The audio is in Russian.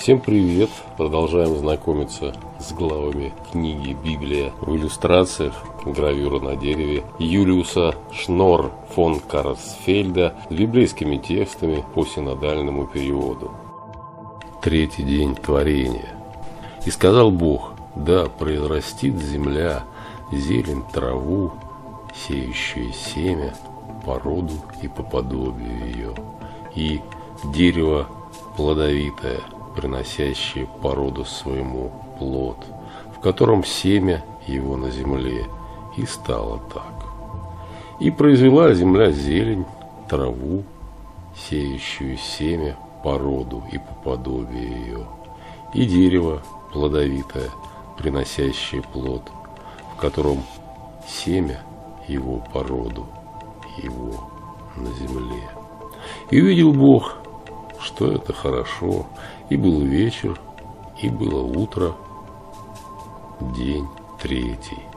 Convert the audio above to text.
Всем привет! Продолжаем знакомиться с главами книги «Библия» в иллюстрациях, гравюра на дереве Юлиуса Шнор фон Карсфельда с библейскими текстами по синодальному переводу. Третий день творения. «И сказал Бог: да произрастит земля зелень, траву, сеющую семя, по роду и по подобию ее, и дерево плодовитое, приносящее по роду своему плод, в котором семя его на земле, и стало так. И произвела земля зелень, траву, сеющую семя по роду и по подобию ее, и дерево плодовитое, приносящее плод, в котором семя его по роду его на земле. И увидел Бог, что это хорошо, и был вечер, и было утро, день третий.